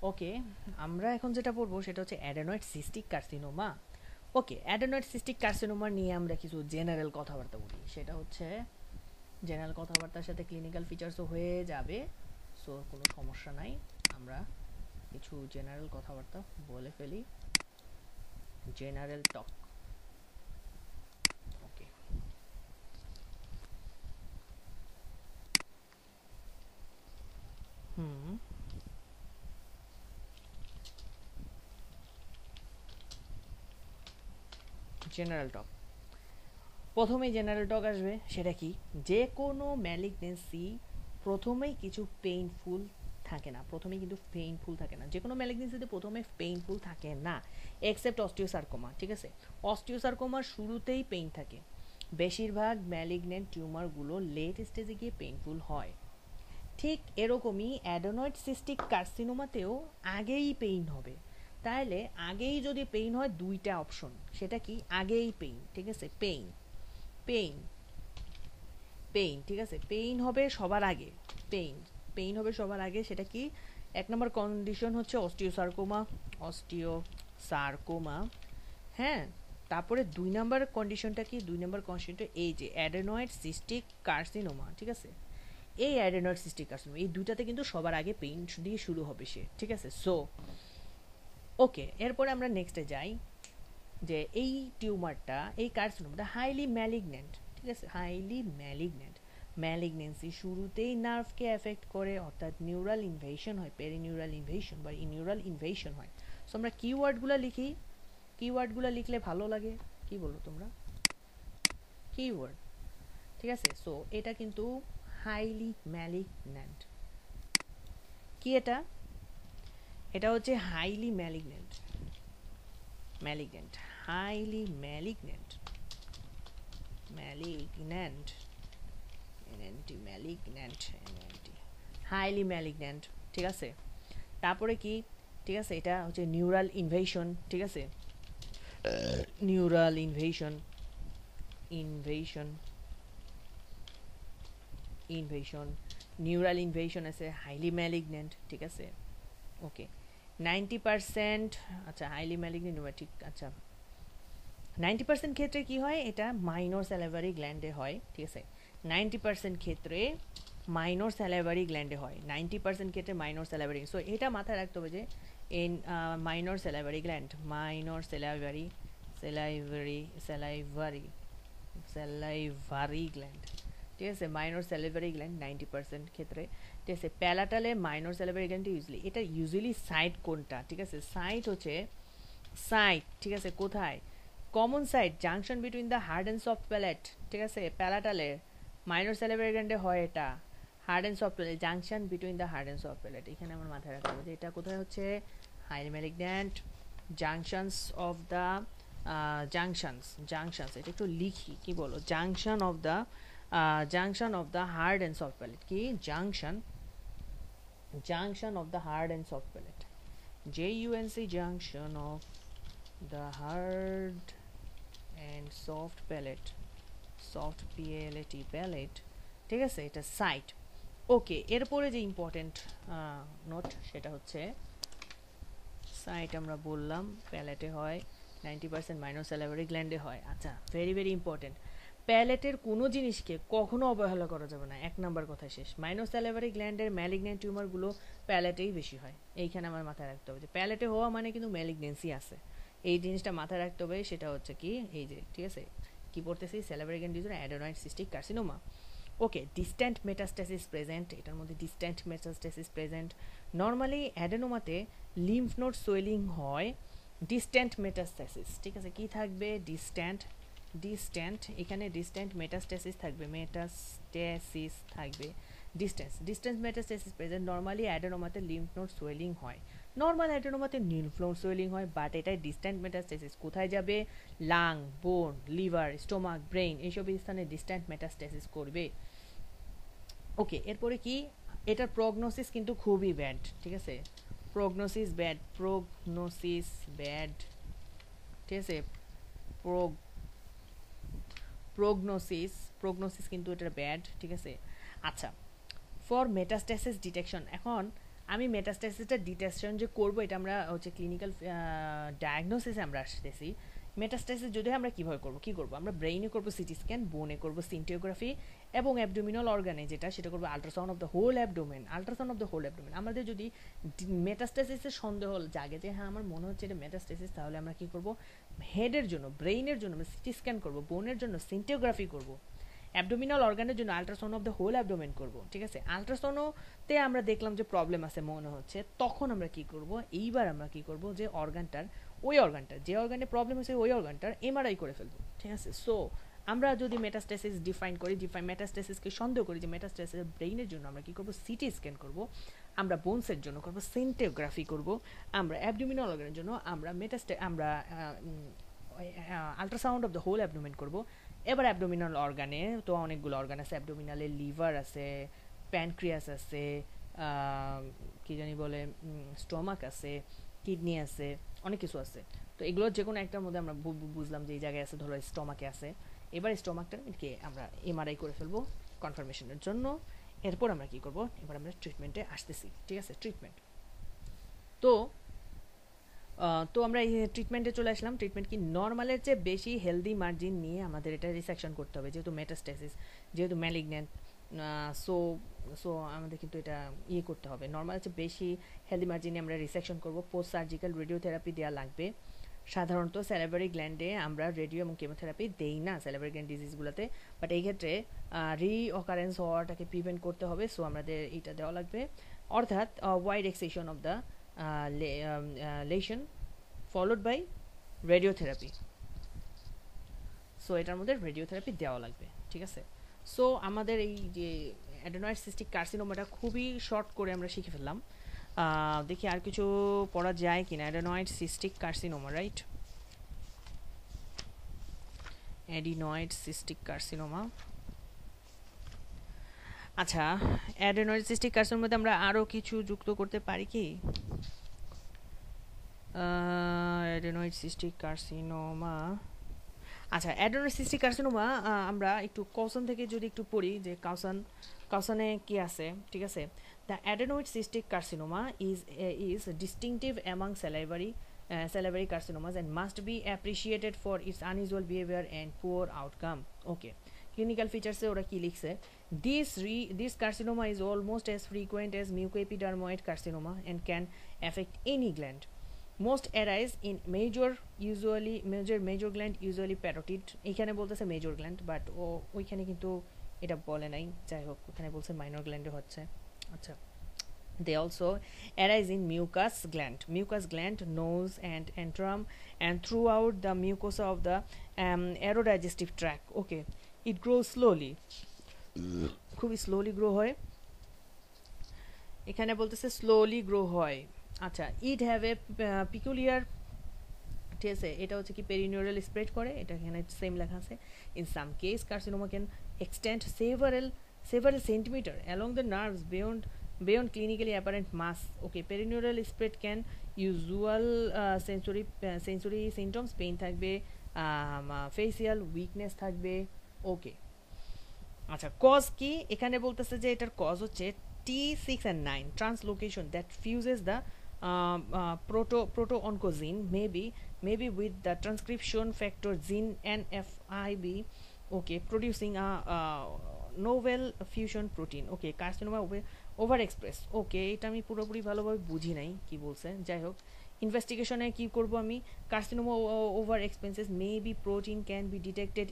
ওকে, আমরা এখন যেটা পড়বো সেটা হচ্ছে adenoid cystic carcinoma. Okay, adenoid cystic carcinoma নিয়ে আমরা কিছু জেনারেল কথাবার্তা বলি। সেটা হচ্ছে জেনারেল কথাবার্তার সাথে ক্লিনিক্যাল ফিচার্সও হয়ে যাবে, সো কোনো সমস্যা নাই। আমরা কিছু জেনারেল কথাবার্তা বলে ফেলি, জেনারেল টক। ওকে, হুম, জেনারেল টক। প্রথমেই জেনারেল টক আসবে, সেটা কি, যে কোনো ম্যালিগনেন্সি প্রথমেই কিছু পেইনফুল থাকে না, প্রথমেই কিন্তু পেইনফুল থাকে না, যে কোনো ম্যালিগনেন্সিতে প্রথমে পেইনফুল থাকে না, এক্সেপ্ট অস্টিওসার্কোমা। ঠিক আছে, অস্টিওসার্কোমার শুরুতেই পেইন থাকে। বেশিরভাগ ম্যালিগনেন্ট টিউমারগুলো লেট স্টেজে গিয়ে পেইনফুল হয়। ঠিক এরকমই অ্যাডেনয়েড সিস্টিক কার্সিনোমাতেও আগেই পেইন হবে। তাহলে আগেই যদি পেইন হয়, দুইটা অপশন, সেটা কি, আগেই পেইন, ঠিক আছে, পেইন পেইন পেইন, ঠিক আছে, পেইন হবে সবার আগে, পেইন পেইন হবে সবার আগে, সেটা কি, এক নম্বর কন্ডিশন হচ্ছে অস্টিওসার্কোমা, অস্টিওসার্কোমা, হ্যাঁ। তারপরে দুই নম্বর কন্ডিশনটা কি, দুই নম্বর কন্ডিশনটা এই যে অ্যাডেনয়েড সিস্টিক কার্সিনোমা। ঠিক আছে, এই অ্যাডেনয়েড সিস্টিক কার্সিনোমা, এই দুইটাতে কিন্তু সবার আগে পেইন দিয়ে শুরু হবে সে। ঠিক আছে, সো ওকে, এরপরে আমরা নেক্সটে যাই, যে এই টিউমারটা, এই কার্সিনোমাটা হাইলি ম্যালিগন্যান্ট। ঠিক আছে, হাইলি ম্যালিগন্যান্ট, ম্যালিগনেন্সি শুরুতেই নার্ভকে এফেক্ট করে, অর্থাৎ নিউরাল ইনভেশন হয়, পেরিনিউরাল ইনভেশন বা ইনিউরাল ইনভেশন হয়। সো আমরা কিওয়ার্ডগুলো লিখি, কিওয়ার্ডগুলো লিখলে ভালো লাগে, কি বলো তোমরা, কিওয়ার্ড। ঠিক আছে, সো এটা কিন্তু হাইলি ম্যালিগন্যান্ট। কি এটা, এটা হচ্ছে highly malignant, malignant, highly malignant, malignant, NNT, malignant, NNT, highly malignant. ঠিক আছে, তারপরে কি, ঠিক আছে, এটা হচ্ছে নিউরাল ইনভেশন। ঠিক আছে, neural invasion, invasion, invasion, neural invasion আছে, হাইলি ম্যালিগন্যান্ট। ঠিক আছে, ওকে, 90%, আচ্ছা হাইলি ম্যালিগন্যান্ট, ঠিক, আচ্ছা 90% ক্ষেত্রে কি হয়, এটা মাইনর স্যালাইভারি গ্ল্যান্ডে হয়। ঠিক আছে, 90% ক্ষেত্রে মাইনর স্যালাইভারি গ্ল্যান্ডে হয়, 90% ক্ষেত্রে মাইনর স্যালাইভারি। সো এটা মাথায় রাখতে হবে যে in minor salivary gland, minor salivary, salivary, salivary, salivary gland. ঠিক আছে, মাইনর স্যালাইভারি গ্ল্যান্ড 90% ক্ষেত্রে। ঠিক আছে, প্যালাটালে মাইনর স্যালাইভারি গ্ল্যান্ড ইউজুয়ালি, এটা ইউজুয়ালি সাইট কোনটা, ঠিক আছে, সাইট হচ্ছে সাইট, ঠিক আছে, কোথায়, common site, junction between the hard and soft palate. ঠিক আছে, প্যালাটালে মাইনর স্যালাইভারি গ্ল্যান্ডে হয় এটা, hard and soft palate, junction between the hard and soft palate, এখানে আমার মাথায় রাখতে হবে যে এটা কোথায় হচ্ছে, highly malignant, junctions of the, junctions, junctions, এটা একটু লিখি, কি বলো, junction of the, junction of the hard and soft palate, কি, junction, junction of the hard and soft palate, JUNC, junction of the hard and soft palate, soft PLAT palate। ঠিক আছে, এটা site. ওকে, এরপরে যে ইম্পর্টেন্ট নোট সেটা হচ্ছে site আমরা বললাম প্যালেটে হয়, 90% মাইনর স্যালাইভারি গ্ল্যান্ডে হয়। আচ্ছা, ভেরি ভেরি ইম্পর্টেন্ট, প্যালেটের কোনো জিনিসকে কখনো অবহেলা করা যাবে না, এক নাম্বার কথা শেষ। মাইনর স্যালাইভারি গ্ল্যান্ডের ম্যালিগন্যান্ট টিউমারগুলো প্যালেটেই বেশি হয়, এইখানে আমার মাথায় রাখতে হবে যে প্যালেটে হওয়া মানে কিন্তু ম্যালিগনেন্সি আছে, এই জিনিসটা মাথায় রাখতে হবে। সেটা হচ্ছে কি, এই যে, ঠিক আছে, কি পড়তেছি, salivary gland disease, adenoid cystic carcinoma. Okay, distant metastasis present, এটার মধ্যে ডিস্ট্যান্ট মেটাস্ট্যাসিস প্রেজেন্ট। নর্মালি অ্যাডেনোমাতে লিম্ফ নোড সোয়েলিং হয়, ডিস্ট্যান্ট মেটাস্ট্যাসিস। ঠিক আছে, কি থাকবে, ডিস্ট্যান্ট, ডিস্ট্যান্ট, এখানে ডিস্ট্যান্ট মেটাস্ট্যাসিস থাকবে, মেটাস্ট্যাসিস থাকবে, distance, distance metastasis present. Normally অ্যাডেনোমাতে লিম্ফ নোড সোয়েলিং হয়, নর্মাল অ্যাডেনোমাতে লিম্ফ নোড সোয়েলিং হয়, বাট এটাই ডিস্ট্যান্ট মেটাস্ট্যাসিস কোথায় যাবে, লাং, বোন, লিভার, স্টোমাক, ব্রেইন, এইসব স্থানে ডিস্ট্যান্ট মেটাস্ট্যাসিস করবে। ওকে, এরপরে কি, এটার প্রগনোসিস কিন্তু খুবই ব্যাড। ঠিক আছে, প্রগনোসিস ব্যাড, প্রগনোসিস ব্যাড। ঠিক আছে, প্রগনোসিস, প্রগনোসিস কিন্তু এটা ব্যাড। ঠিক আছে, আচ্ছা, ফর মেটাস্ট্যাসিস ডিটেকশন, এখন আমি মেটাস্টাসিসটা ডিটেকশন যে করবো এটা আমরা হচ্ছে ক্লিনিক্যাল ডায়াগনোসিসে আমরা আসতেছি। মেটাস্টাসিস যদি আমরা কীভাবে করবো, কী করবো, আমরা ব্রেইনে করবো সিটি স্ক্যান, বোনে করবো সিনটিওগ্রাফি, এবং অ্যাবডোমিনাল অর্গানে যেটা সেটা করবো ultrasound of the whole abdomen. Ultrasound of the whole abdomen আমাদের যদি মেটাস্টাসিসের সন্দেহ জাগে যে হ্যাঁ আমার মনে হচ্ছে এটা মেটাস্টাসিস, তাহলে আমরা কী করবো, হেডের জন্য ব্রেইনের জন্য আমরা সিটি স্ক্যান করবো, বোনের জন্য সিনটিওগ্রাফি করবো, অ্যাবডোমিনাল অর্গানের জন্য ultrasound of the whole abdomen করবো। ঠিক আছে, আল্ট্রাসাউন্ডতে আমরা দেখলাম যে প্রবলেম আছে মনে হচ্ছে, তখন আমরা কি করব, এইবার আমরা কি করব যে অর্গানটার যে অর্গানে প্রবলেম হয়েছে ওই অর্গানটার এমআরআই করে ফেলবো। ঠিক আছে, সো আমরা যদি মেটাস্টাসিস মেটাস্টাসিসকে সন্দেহ করি যে মেটাস্টাসিস ব্রেইনের জন্য আমরা কি করব, সিটি স্ক্যান করব, আমরা বোনসের জন্য করব সিনটিওগ্রাফি করব, আমরা অ্যাবডোমিনাল অর্গানের জন্য আমরা ultrasound of the whole abdomen করব। এবার অ্যাবডোমিনাল অর্গানে তো অনেকগুলো অর্গান আছে, অ্যাবডোমিনালে লিভার আছে, প্যানক্রিয়াস আছে, কি জানি বলে স্টমাক আছে, কিডনি আছে, অনেক কিছু আছে। তো এগুলোর যে কোনো একটার মধ্যে আমরা বুঝলাম যে এই জায়গায় আছে, ধরো স্টমাকে আছে। এবার স্টমাকটাকে আমরা এমআরআই করে ফেলবো কনফার্মেশনের জন্য। এরপর আমরা কি করব, এবার আমরা ট্রিটমেন্টে আসতেছি। ঠিক আছে, ট্রিটমেন্ট তো আমরা এই ট্রিটমেন্টে চলে আসলাম। ট্রিটমেন্ট কি, নর্মালের চেয়ে বেশি হেলদি মার্জিন নিয়ে আমাদের এটা রিসেকশন করতে হবে, যেহেতু মেটাস্টাসিস, যেহেতু ম্যালিগন্যান্ট। সো আমাদের কিন্তু এটা করতে হবে, নর্মালের চেয়ে বেশি হেলদি মার্জিনে আমরা রিসেকশন করব। পোস্ট সার্জিক্যাল রেডিওথেরাপি দেওয়া লাগবে। সাধারণত স্যালাইভারি গ্ল্যান্ডে আমরা রেডিও এবং কেমোথেরাপি দেই না স্যালাইভারি গ্ল্যান্ড ডিজিজগুলোতে, বাট এই ক্ষেত্রে রিঅকারেন্স হওয়াটাকে প্রিভেন্ট করতে হবে, সো আমাদের এইটা দেওয়া লাগবে। অর্থাৎ wide excision of the lesion followed by radiotherapy, so এটার মধ্যে রেডিওথেরাপি দেওয়া লাগবে। ঠিক আছে, সো আমাদের এই যে অ্যাডেনয়েড সিস্টিক কার্সিনোমাটা খুবই শর্ট করে আমরা শিখে ফেললাম। দেখি আর কিছু পড়া যায় কিনা। Adenoid cystic carcinoma, right, adenoid cystic carcinoma. আচ্ছা, অ্যাডেনয়েড সিস্টিক কার্সিনোমার মধ্যে আমরা আরও কিছু যুক্ত করতে পারি কি? অ্যাডেনয়েড সিস্টিক কার্সিনোমা, আচ্ছা অ্যাডেনয়েড সিস্টিক কার্সিনোমা আমরা একটু কসন থেকে যদি একটু পড়ি যে কাউসানে কি আছে। ঠিক আছে, the adenoid cystic carcinoma is distinctive among salivary carcinomas and must be appreciated for its unusual behavior and poor outcome. Okay, clinical features ওরা কি লিখছে, this carcinoma is almost as frequent as mucoepidermoid carcinoma and can affect any gland. Most arise in major gland, usually parotid. এখানে বলতেছে major gland, but ওইখানে কিন্তু এটা বলে নাই, যাই হোক ওখানে বলছে মাইনর গ্ল্যান্ডে হচ্ছে। আচ্ছা, they also arise in mucous gland, nose and antrum, and throughout the mucosa of the aerodigestive tract. Okay, it grows slowly, খুবই স্লোলি গ্রো হয়, এখানে বলতেছে স্লোলি গ্রো হয়। আচ্ছা, ইট হ্যাভ এ পিকুলিয়ার, ঠিক আছে, এটা হচ্ছে কি পেরিনিউরাল স্প্রেড করে, এটা এখানে সেম লেখা আছে। In some case carcinoma can extend several centimeter along the nerves beyond clinically apparent mass. Okay, perineurial spread can usual sensory symptoms, pain থাকবে, facial weakness থাকবে। ওকে, আচ্ছা কজ কি, এখানে বলতেছে যে এটার কজ হচ্ছে T6 and 9 translocation that fuses the proto-oncogene maybe with the transcription factor gene NFIB, okay, producing a novel fusion protein. Okay, carcinoma overexpress. Okay, এটা আমি পুরোপুরি ভালোভাবে বুঝি নাই কি বলছে, যাই হোক ইনভেস্টিগেশনে কি করব আমি, carcinoma over expenses maybe protein can be detected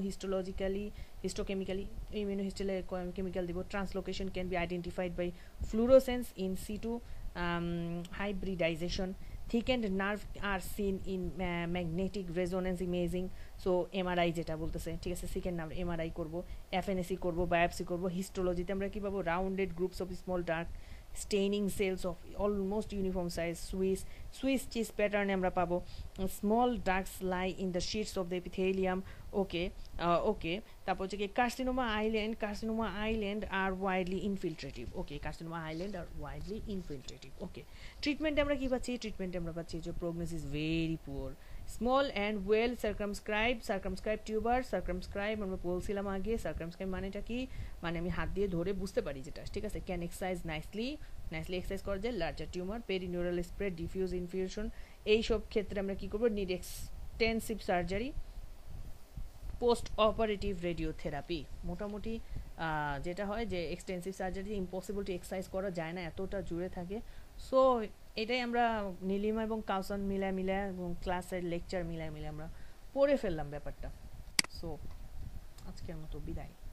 immunohistochemical দিব, translocation can be identified by fluorescence in situ hybridization, thickened nerve are seen in magnetic resonance imaging. So MRI যেটা বলতেছে, ঠিক আছে, সিকেন্ড নার্ভ এমআরআই করব, FNAC করব, biopsy করব। হিস্টোলজিতে আমরা কী পাবো, rounded groups of small dark staining cells of almost uniform size, Swiss cheese প্যাটার্নে আমরা পাবো। Small ducts lie in the shits of the epithelium okay okay তারপর হচ্ছে কি carcinoma island are widely infiltrative okay carcinoma island are widely infiltrative okay ট্রিটমেন্টে আমরা কি পাচ্ছি ট্রিটমেন্টে আমরা পাচ্ছি যে prognosis very poor small and well circumscribed tumour circumscribed আমরা বলছিলাম আগে সার্কামস্ক্রাইব মানেটা কি মানে আমি হাত দিয়ে ধরে বুঝতে পারি যেটা ঠিক আছে ক্যান এক্সারসাইজ নাইসলি এক্সারসাইজ করা যায় larger tumour perineural spread diffuse infusion এইসব ক্ষেত্রে আমরা কি করবো need extensive surgery post operative radiotherapy মোটামুটি যেটা হয় যে extensive surgery impossible to exercise করা যায় না এতটা জুড়ে থাকে সো এটাই আমরা নীলিমা এবং কাউসান মিলায় এবং ক্লাসের লেকচার মিলায় আমরা পড়ে ফেললাম ব্যাপারটা সো আজকের মতো বিদায়